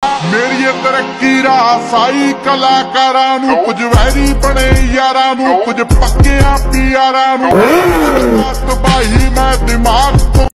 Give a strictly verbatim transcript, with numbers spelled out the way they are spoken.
ਮੇਰੀ ਤਰੱਕੀ ਰਾਹ ਸਾਈ ਕਲਾਕਾਰਾਂ ਨੂੰ, ਕੁਝ ਵੈਰੀ ਬਣੇ ਯਾਰਾਂ ਨੂੰ, ਕੁਝ ਪੱਕਿਆਂ ਪਿਆਰਾਂ ਨੂੰ। ਤਬਾਹੀ ਮੈਂ ਦਿਮਾਗ